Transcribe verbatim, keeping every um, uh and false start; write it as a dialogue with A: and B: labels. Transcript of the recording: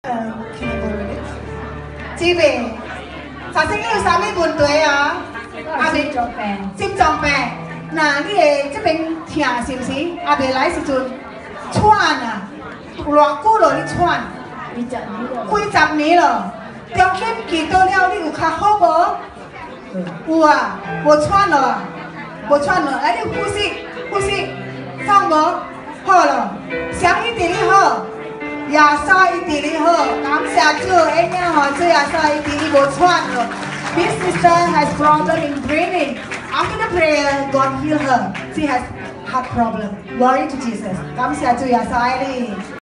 A: 呃，姊妹，查生有啥物问题啊？阿妹
B: 心脏病，
A: 心脏病，那你的这边疼是不是？阿妹来时阵喘啊，有偌久了你喘？
B: 几十年了。
A: 几十年了，中间祈祷了，你有较好无？有啊，无喘了啊，无喘了，哎，你呼吸呼吸，放无？好了，上一点你好。耶稣伊治你好，感謝主，哎呀吼，主耶穌伊治你無喘了。This sister has problem in breathing. After the prayer, God heal her. She has heart problem. Glory to Jesus. 感謝主耶穌你。